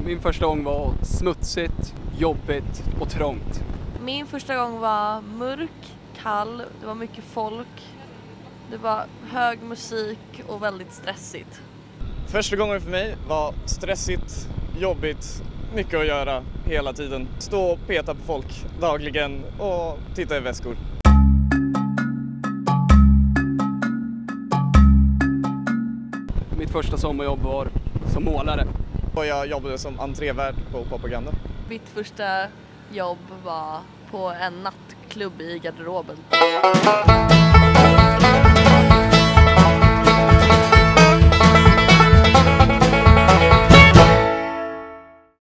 Min första gång var smutsigt, jobbigt och trångt. Min första gång var mörk, kall, det var mycket folk. Det var hög musik och väldigt stressigt. Första gången för mig var stressigt, jobbigt, mycket att göra hela tiden. Stå och peta på folk dagligen och titta i väskor. Mitt första sommarjobb var som målare. Och jag jobbade som entrévärd på propaganda. Mitt första jobb var på en nattklubb i garderoben.